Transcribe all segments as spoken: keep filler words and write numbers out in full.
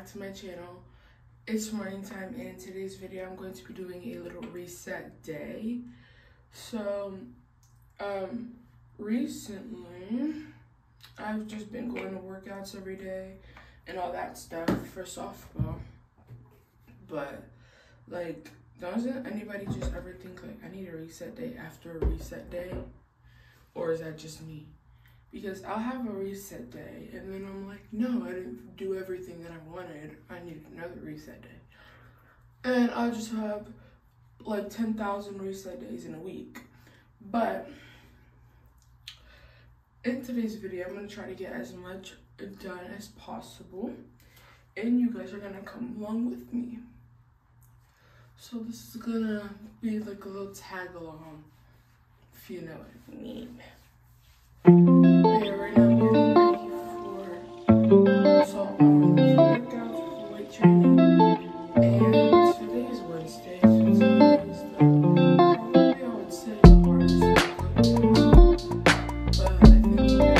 back to my channel. It's morning time, and in today's video I'm going to be doing a little reset day. So um recently I've just been going to workouts every day and all that stuff for softball, but like doesn't anybody just ever think like I need a reset day after a reset day, or is that just me? Because I'll have a reset day and then I'm like, no, I didn't do everything that I wanted. I need another reset day. And I'll just have like ten thousand reset days in a week. But in today's video, I'm going to try to get as much done as possible. And you guys are going to come along with me. So this is going to be like a little tag along, if you know what I mean. Yeah, right now I'm getting ready for so I'm going to workouts for weight training, and today is Wednesday, so today is the probably I would say the hardest workout, but I think we'll get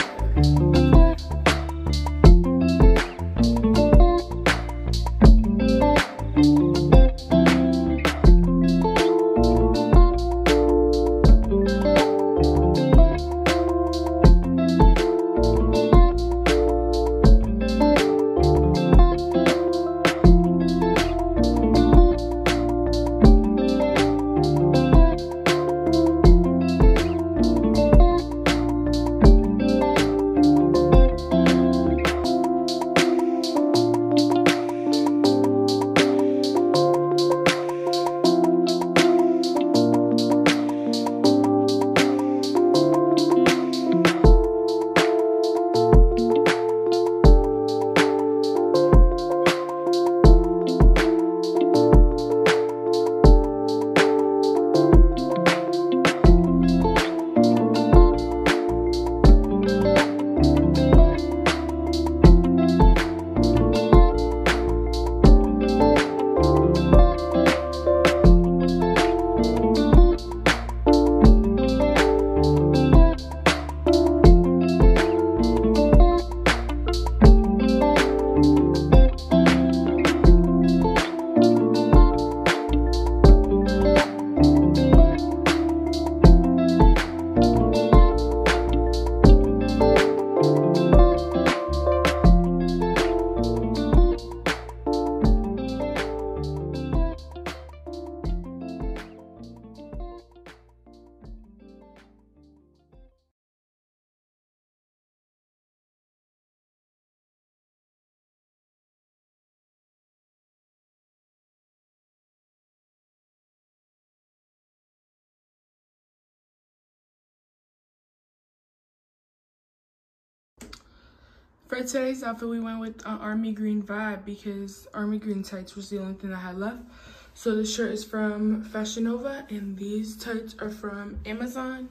For today's outfit, we went with uh, Army Green vibe because Army Green tights was the only thing I had left. So this shirt is from Fashion Nova and these tights are from Amazon.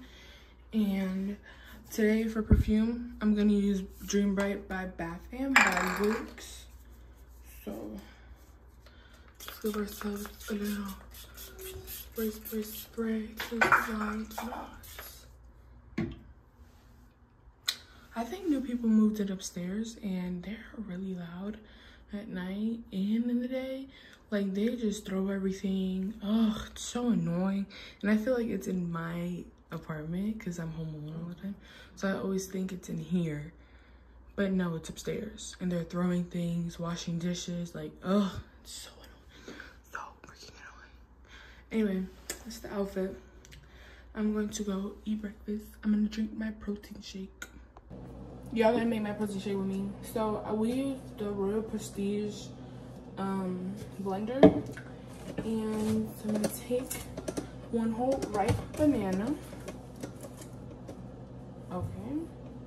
And today for perfume, I'm going to use Dream Bright by Bath and Body Works. So let's give ourselves a little spray, spray, spray. I think new people moved it upstairs and they're really loud at night and in the day. Like they just throw everything. Ugh, it's so annoying. And I feel like it's in my apartment because I'm home alone all the time. So I always think it's in here. But no, it's upstairs. And they're throwing things, washing dishes. Like, ugh, it's so annoying. So freaking annoying. Anyway, that's the outfit. I'm going to go eat breakfast. I'm going to drink my protein shake. Y'all gonna make my protein shake with me. So uh, we use the Royal Prestige um, blender, and I'm gonna take one whole ripe banana. Okay,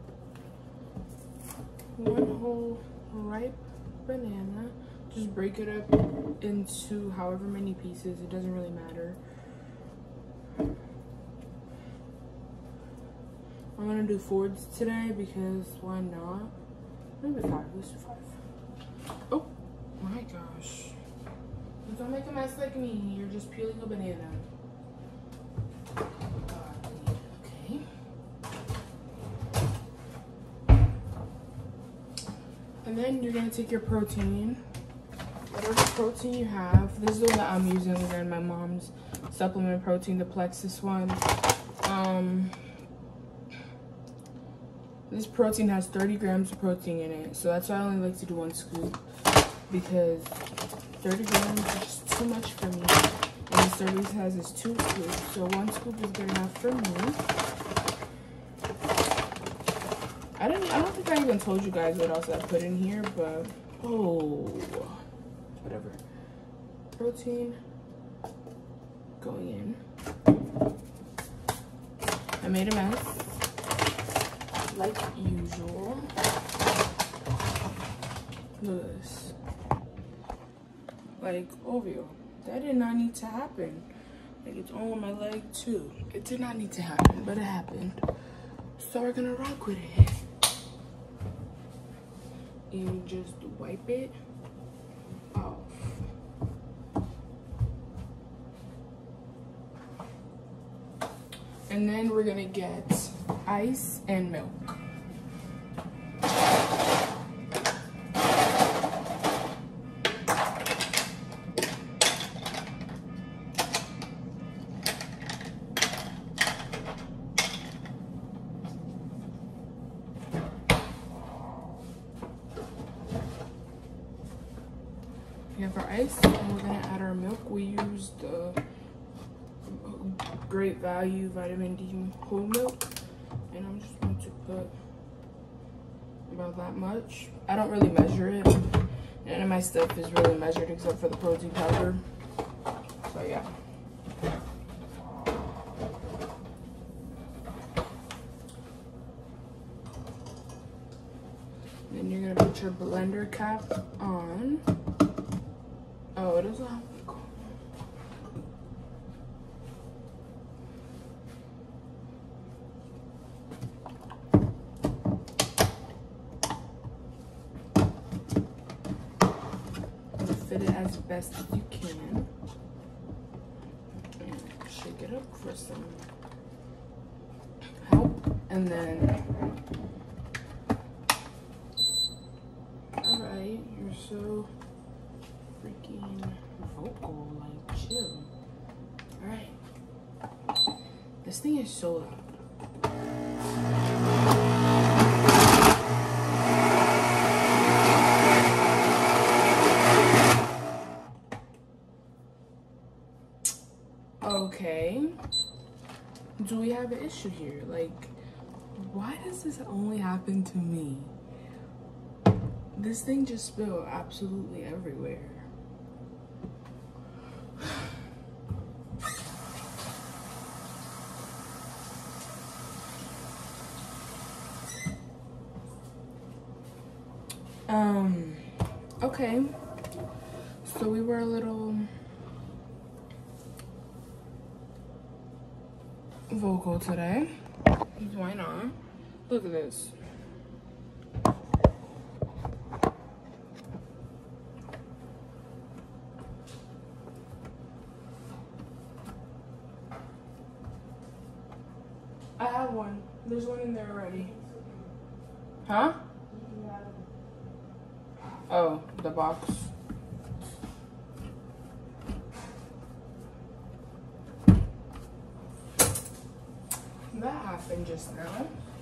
one whole ripe banana. Just break it up into however many pieces. It doesn't really matter. I'm gonna do fours today because why not? Maybe five. Let's do five. Oh my gosh! Don't make a mess like me. You're just peeling a banana. Okay. And then you're gonna take your protein whatever protein you have. This is the one that I'm using again, my mom's supplement protein, the Plexus one. Um, this protein has thirty grams of protein in it, so that's why I only like to do one scoop, because thirty grams is just too much for me. And the service has is two scoops, so one scoop is good enough for me. I didn't. I don't think I even told you guys what else I put in here, but oh, whatever. Protein going in. I made a mess, like usual. Look at this. Like, obvio. That did not need to happen. Like, it's all on my leg too. It did not need to happen, but it happened. So we're gonna rock with it. And just wipe it off. And then we're gonna get ice and milk. We have our ice, and we're gonna add our milk. We use the Great Value vitamin D whole milk, and I'm just going to put about that much. I don't really measure it. None of my stuff is really measured except for the protein powder. So yeah. Then you're gonna put your blender cap on. Oh, it doesn't have to go. Fit it as best as you can. And shake it up for some help. And then, alright, you're so freaking vocal, like chill. Alright. This thing is so loud. Okay, do we have an issue here? Like, why does this only happen to me? This thing just spilled absolutely everywhere. Um, okay, so we were a little vocal today. Why not? Look at this. I have one. There's one in there already. Huh? Oh, the box. That happened just now.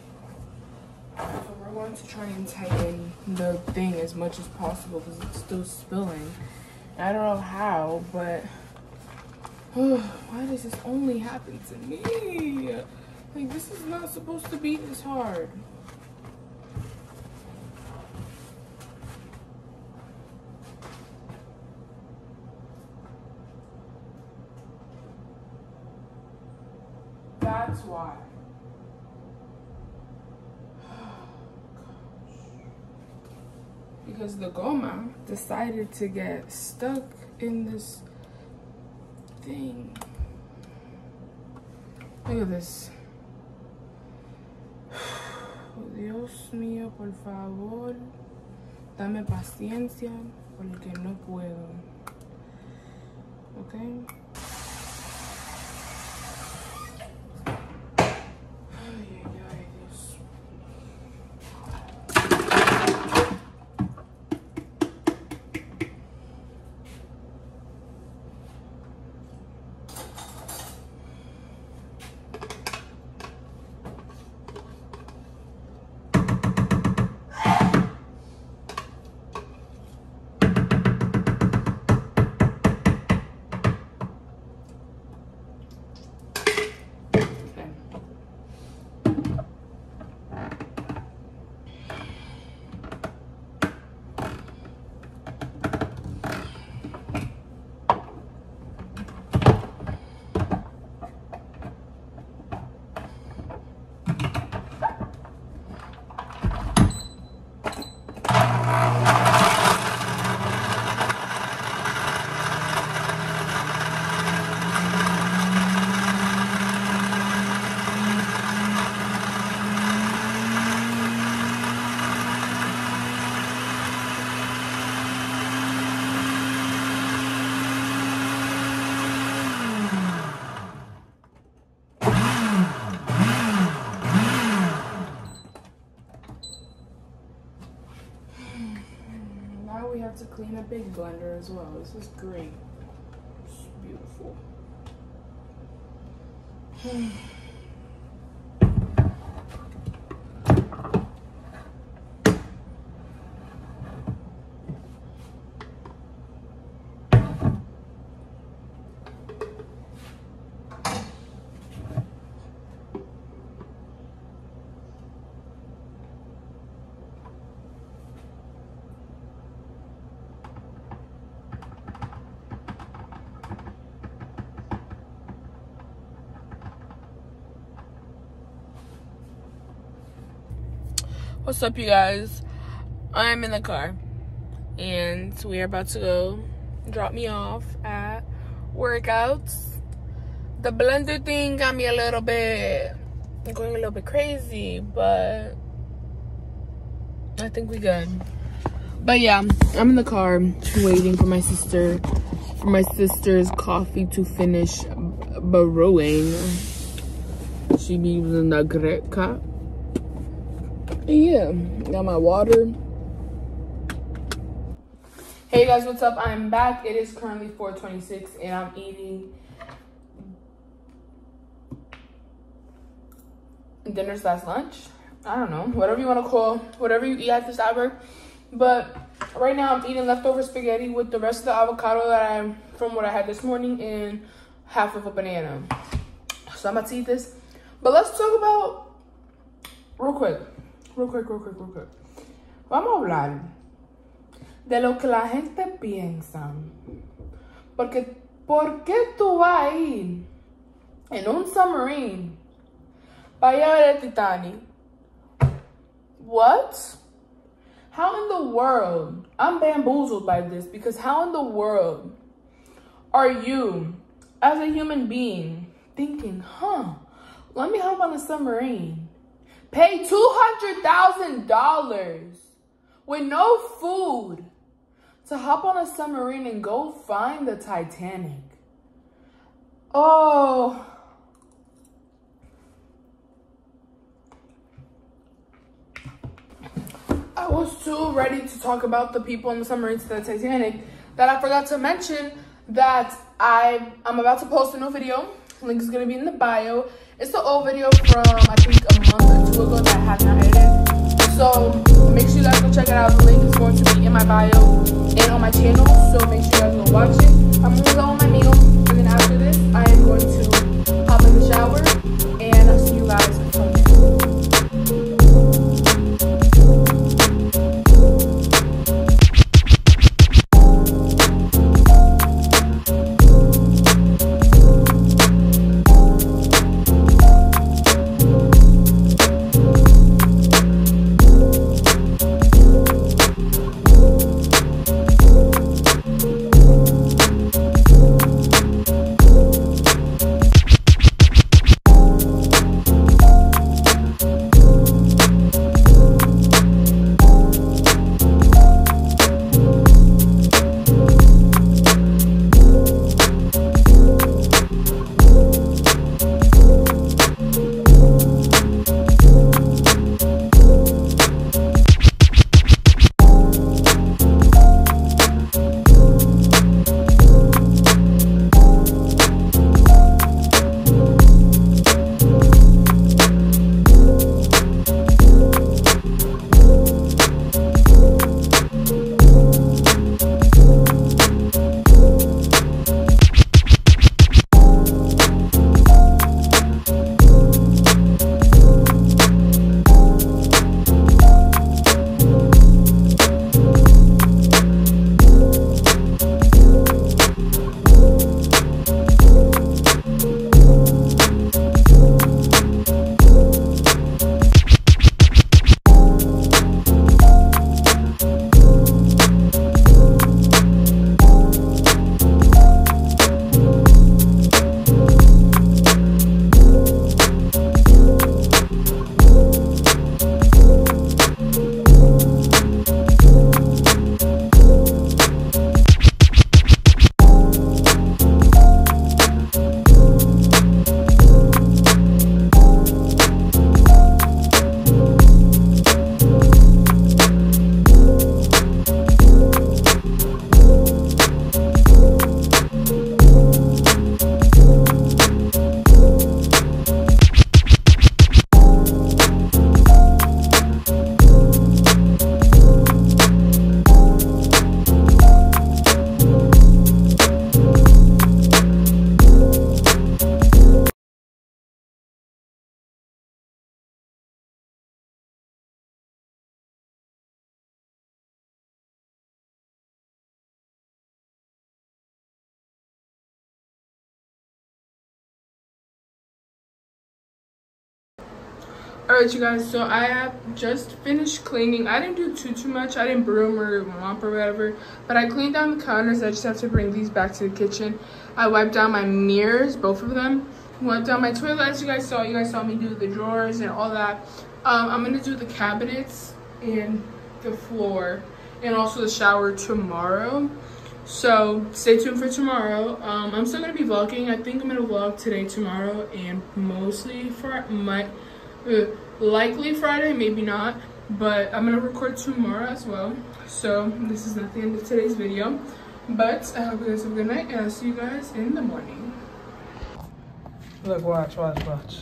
So we're going to try and tighten the thing as much as possible because it's still spilling. I don't know how, but oh, why does this only happen to me? Like, this is not supposed to be this hard. That's why. Because the goma decided to get stuck in this thing. Look at this. Oh, Dios mío, por favor, dame paciencia porque no puedo. Okay? now we have to clean a big blender as well. This is great. It's beautiful. What's up, you guys? I'm in the car and we're about to go drop me off at workouts. The blender thing got me a little bit going a little bit crazy, but I think we good. But yeah, I'm in the car waiting for my sister for my sister's coffee to finish brewing. She be using the great cup. Yeah, got my water. Hey guys, what's up? I'm back. It is currently four twenty-six and I'm eating dinner slash lunch. I don't know, whatever you want to call whatever you eat at this hour. But right now I'm eating leftover spaghetti with the rest of the avocado that I from what I had this morning and half of a banana. So I'm about to eat this. But let's talk about real quick. Real quick, real quick, real quick. Vamos a hablar de lo que la gente piensa. Porque, ¿por qué tú vas a ir en un submarine para ir a ver el Titanic? What? How in the world? I'm bamboozled by this because how in the world are you, as a human being, thinking, huh, let me hop on a submarine? Pay two hundred thousand dollars with no food to hop on a submarine and go find the Titanic. Oh. I was too ready to talk about the people on the submarine to the Titanic that I forgot to mention that I, I'm about to post a new video. Link is going to be in the bio. It's the old video from, I think, a month or two ago that I have not edited. So make sure you guys go check it out. The link is going to be in my bio and on my channel. So make sure you guys go watch it. I'm going to go on my meal. And then after this, I am going to hop in the shower. And I'll see you guys from there. All right, you guys, so I have just finished cleaning. I didn't do too too much. I didn't broom or mop or whatever, but I cleaned down the counters. I just have to bring these back to the kitchen. I wiped down my mirrors, both of them. Wiped down my toilet, as you guys saw. You guys saw me do the drawers and all that. um I'm gonna do the cabinets and the floor and also the shower tomorrow. So stay tuned for tomorrow. um I'm still gonna be vlogging. I think I'm gonna vlog today, tomorrow, and mostly for my uh, likely Friday, maybe not, but I'm gonna record tomorrow as well. So this is not the end of today's video, but I hope you guys have a good night, and I'll see you guys in the morning. Look, watch, watch, watch.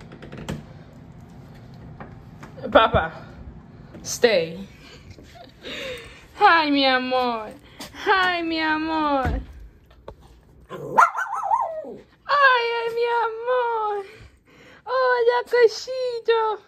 Papa, stay. Hi, mi amor. Hi, mi amor. Ay, mi amor. Hola, cosito.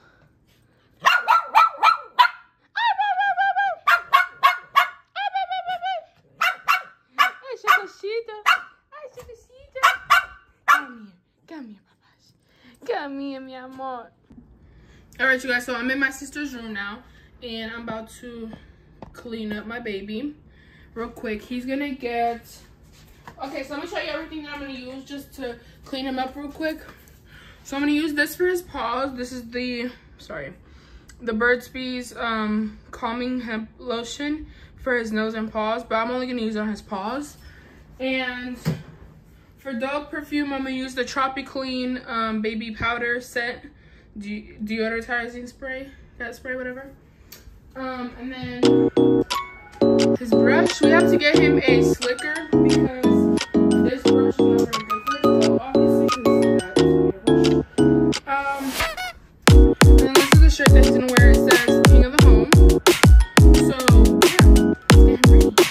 Ay, ese cosito. Ay, ese cosito. Come here. Come here, papas. Come here, mi amor. All right, you guys, so I'm in my sister's room now, and I'm about to clean up my baby real quick. He's gonna get, okay, so I'm gonna show you everything that I'm gonna use just to clean him up real quick. So I'm gonna use this for his paws. This is the, sorry, the Burt's Bees um, Calming Hemp Lotion for his nose and paws, but I'm only gonna use it on his paws. And for dog perfume, I'm gonna use the Tropiclean um, baby powder set, de deodorizing spray, that spray, whatever. Um, and then his brush, we have to get him a slicker because this brush is not very good for it. So obviously this is that. Um, and this is the shirt that he's gonna wear. It says King of the Home. So yeah, let's get him ready.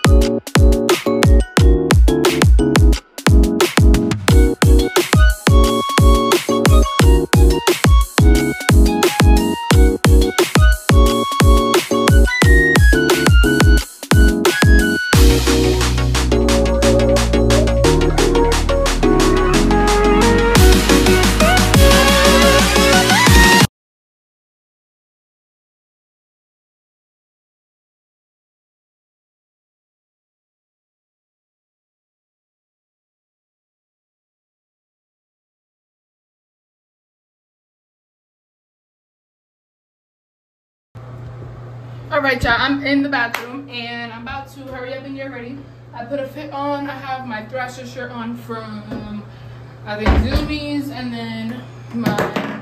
All right, y'all, I'm in the bathroom and I'm about to hurry up and get ready. I put a fit on. I have my Thrasher shirt on from, I think, Zoomies, and then my,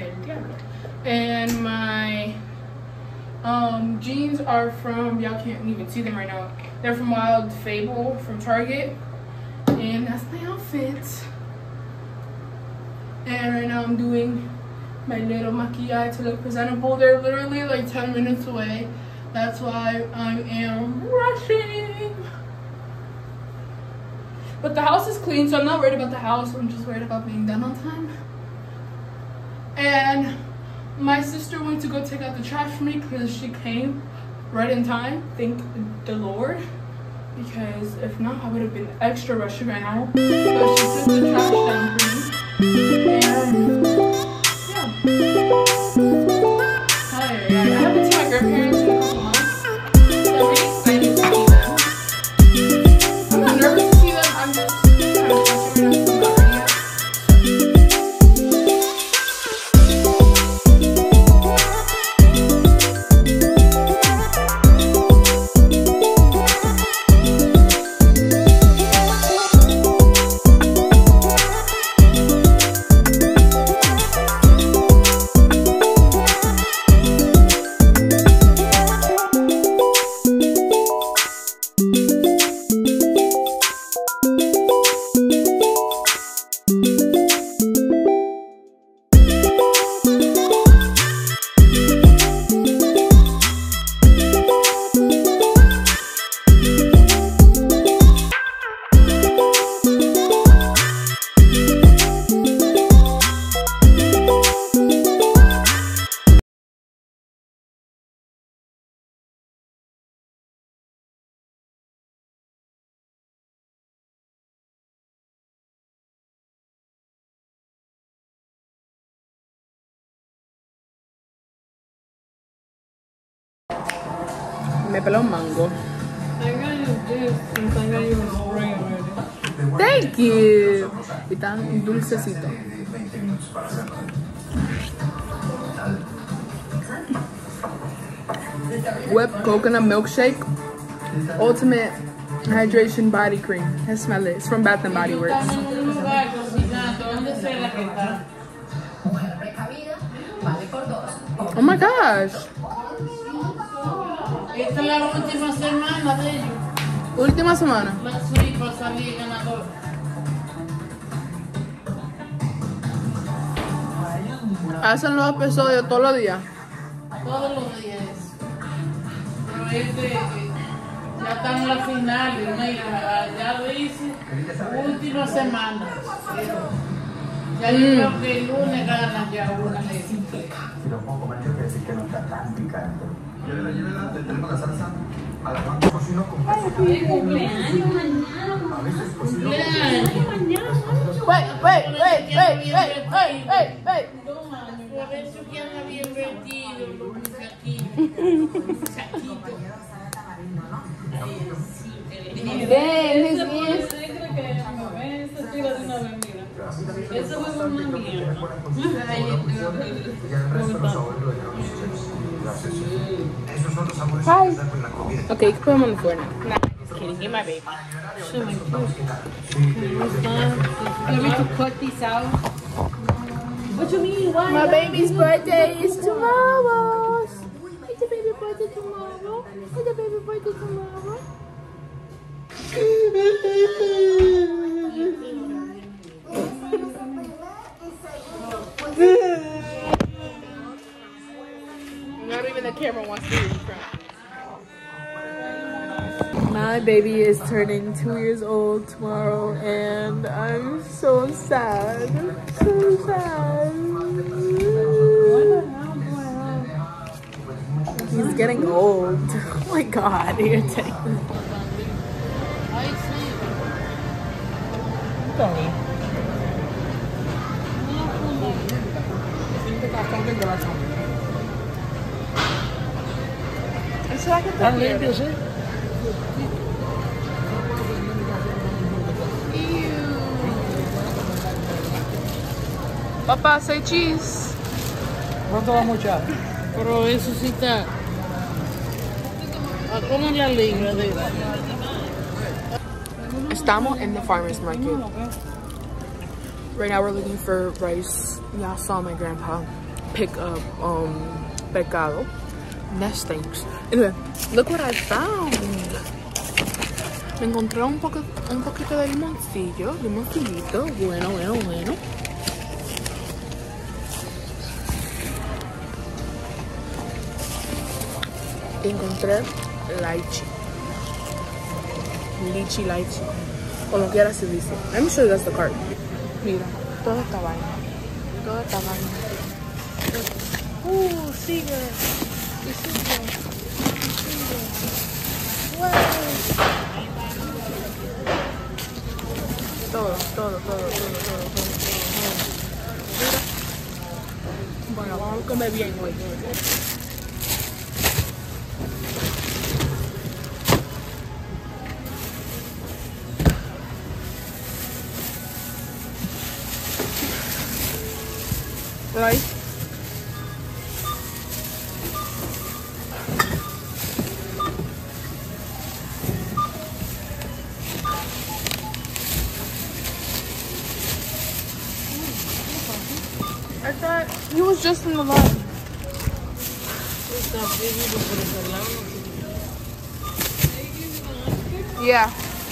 and my um, jeans are from, y'all can't even see them right now. They're from Wild Fable from Target, and that's my outfit. And right now I'm doing my little maquillage to look presentable. They're literally like ten minutes away. That's why I am rushing. But the house is clean, so I'm not worried about the house. I'm just worried about being done on time. And my sister went to go take out the trash for me because she came right in time. Thank the Lord. Because if not, I would have been extra rushing right now. But she took the trash down for me. And hi, I haven't seen my grandparents in a couple months. I'm really excited to see them. I'm not nervous to see them. I'm just kind of frustrated I'm not ready yet. me peló un mango. Thank you. Y tan dulcecito. Whipped coconut milkshake. Ultimate hydration body cream. Let's smell it. It's from Bath and Body Works. Oh my gosh. Esta es la última semana de ellos. Última semana. Sí, para salir ganador. Hacen los episodios todos los días. Todos los días. Pero este ya está en la final. Mira, ya lo hice. Última semana. Ya yo creo que el lunes ganan ya una vez. Si lo puedo comer, quiere decir que no está tan picante. Llévela, llévela, le tenemos la salsa a la mano. Cocino con queso. Cumpleaños mañana. A veces cocino con Cumpleaños. Wait, wait, wait, wait, wait, wait, wait, wait. Por eso que anda bien vestido, los muchachitos. Ven, his ears. Eso fue una mía. Hi. Okay, you can put him on the floor now. Nah, just kidding. You're my baby. Let me to cut this out. What you mean? Why? My baby's birthday is tomorrow. It's the baby birthday tomorrow. It's the baby birthday tomorrow. Not even the camera wants to hear you cry. My baby is turning two years old tomorrow, and I'm so sad. So sad. He's getting old. Oh my god, you're taking. Eso va a quedar limpio, sí. Papá, say cheese. ¿Cuánto vamos a echar? Pero eso sí está. ¿A cómo es la libra de eso? Estamos in the farmer's market. Right now we're looking for rice. Y'all saw my grandpa pick up um pescado. That stinks. Anyway, look what I found. Me encontré un, poco, un poquito de limoncillo. Limoncillito. Bueno, bueno, bueno. Encontré lychee. Lychee, lychee. Como quiera se dice. Let me show you that's the card. Mira, toda esta vaina. Toda esta vaina. Uh, sigue. Y sigue. Sigue. Wow. Todo, todo, todo, todo, todo, todo, todo. Mira. Bueno, vamos a comer bien hoy. Right. I thought he was just in the line. Yeah.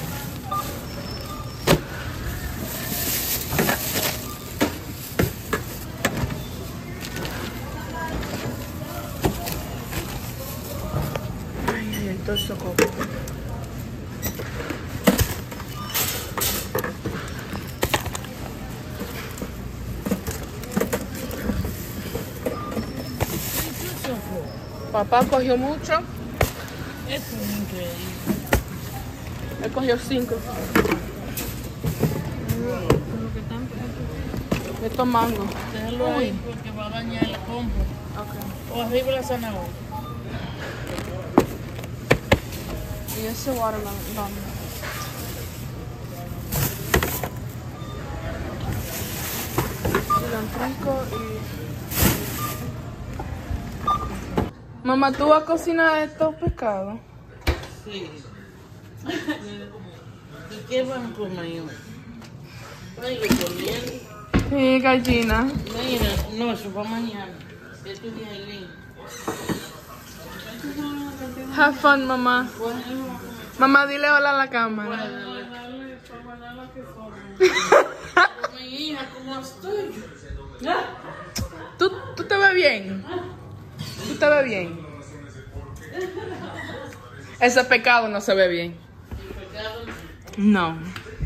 Entonces tocó. Papá cogió mucho. Eso es increíble. Él cogió cinco. Estos mangos. Déjalo ahí porque va a dañar la compra. Okay. O arriba la zanahoria. ese watermelon. Cilantrico y... Mamá, ¿tú vas a cocinar estos pescados? Sí. ¿Y qué van a comer? Ay, comiendo. Sí, gallina. Mira, no, eso va mañana. Esto es ahí. Have fun, mamá. Mamá, dile hola a la cámara. Mi hija, ¿cómo estoy? ¿Tú, ¿Tú te ves bien? ¿Tú te ves bien? Ese pecado no se ve bien. No.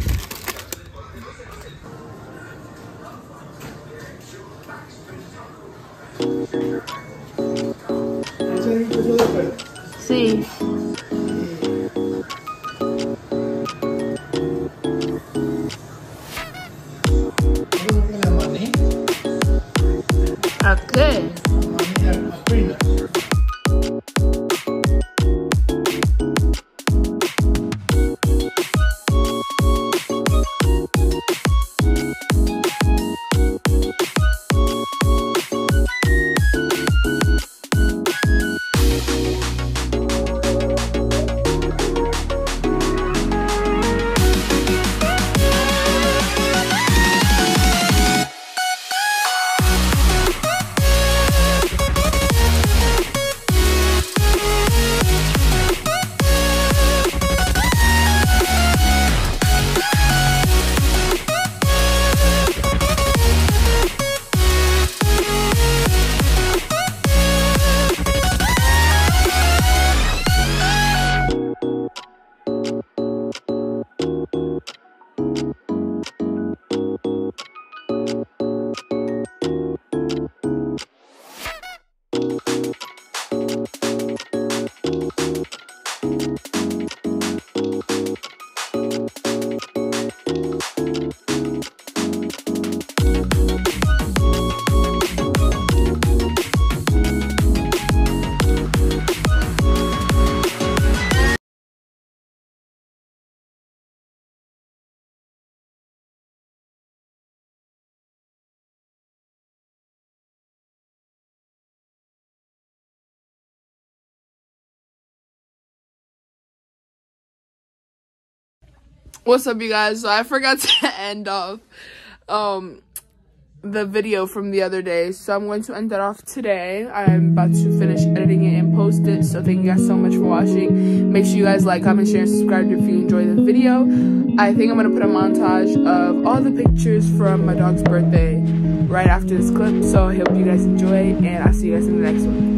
¿Ese es el queso de perro? Sí. ¿Eso tiene maní? ¿A qué? Maní a pina. What's up, you guys? So I forgot to end off um the video from the other day, so I'm going to end that off today. I'm about to finish editing it and post it, so thank you guys so much for watching. Make sure you guys like, comment, share, and subscribe if you enjoy the video. I think I'm gonna put a montage of all the pictures from my dog's birthday right after this clip, so I hope you guys enjoy, and I'll see you guys in the next one.